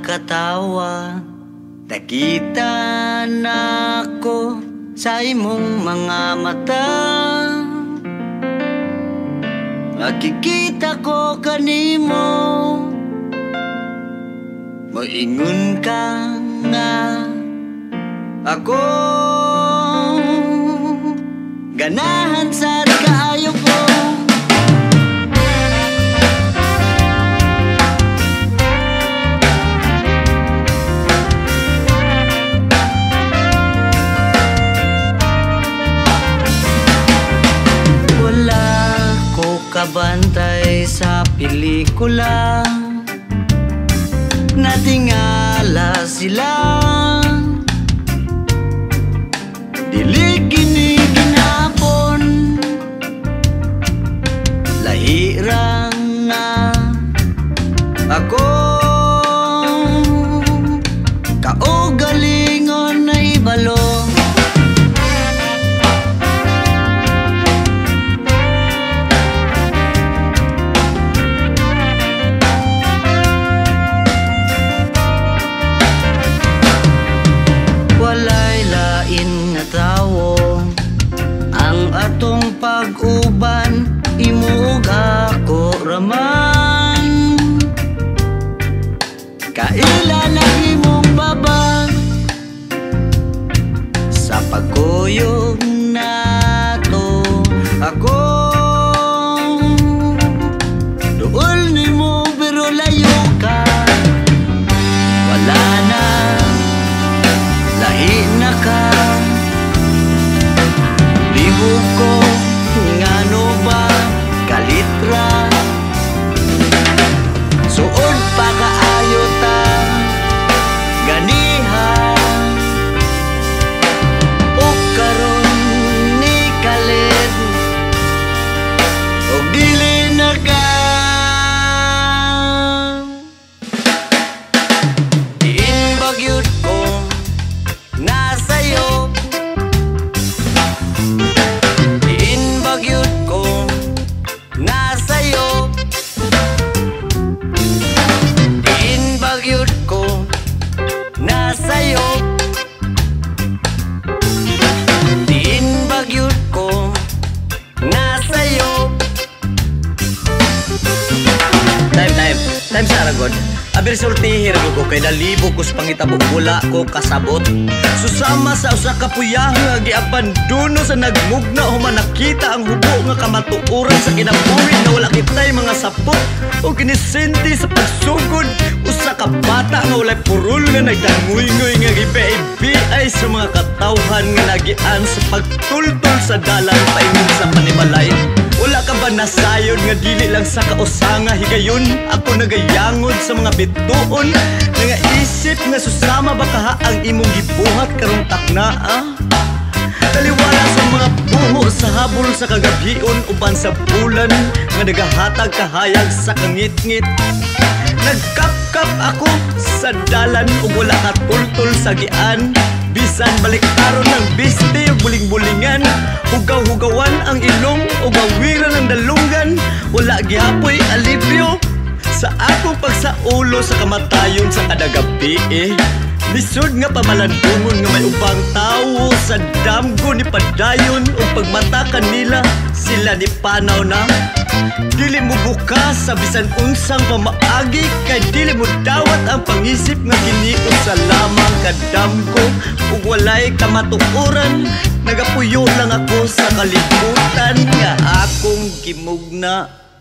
pagkatawa, nakita na ko sa imong mga mata. Nakikita ko kanimo, moingon ka nga ako. Ganahan sa kaayo ko. Wala ko kabantay sa pelikula, natingala sila. Dili kini ginapon, lahirang nga ako. Kaugalingon na ibalo, walay lain nga tawo ang atong pag-uban, imug ako raman. Kaila na imong babang sa pagkuyog nato. Ako duol nimo pero layo ka, wala na, lahi na ka. Libog ko ngano ba kalitra, suod pa kaayo ta ganiha. O karon ni kalit o dili na ka. Diin bagyod ko nasayo, diin bagyod ko nasayo, diin bagyod ko nasayo, diin bagyod ko nasayo. Time sa aragod. Abir sulti hirago ko kay nalibog ko sa pangitabog, wala ko kasabot. Susama sa usa ka puyang nga giabandono sa nagmugna, human nakita ang hubo nga kamatuoran sa kinabuhi na wala kitay mga sapot o ginisenti sa pagsugod. Usa ka bata nga walay purul nga nagdanguy-nguy nga gibe-ibay sa mga katawhan nga nagian sa pagtultol sa dalan paingon sa panimalay. Wala ka ba nasayod nga dili lang sa kausanga higayon? Ako nagayangod sa mga bituon, nga isip nga susama baka ang imong gibuhat karong taknaa. Taliwala sa mga buho sa habol sa kagabion uban sa bulan nga nagahatag kahayag sa kangit-ngit. Nagkapkap ako sa dalan ug wala ka tultol sa gian. Bisan baliktaron ng biste ug buling-bulingan, hugaw-hugawan ang ilong ug awiran ang dalungan. Wala gihapoy alibyo sa akong pagsaulo sa kamatayon sa kada gabi. Lisod nga pamalandungon nga may ubang tawo sa damgo ni padayon ug pagmata kanila sila ni panaw na. Dili mo bukas sa bisan unsang pamaagi, kay dili mo dawat ang pangisip nga kini usa lamang kadamgo ug walay kamatuoran. Nagapuyo lang ako sa kalibutan nga akong gimugna.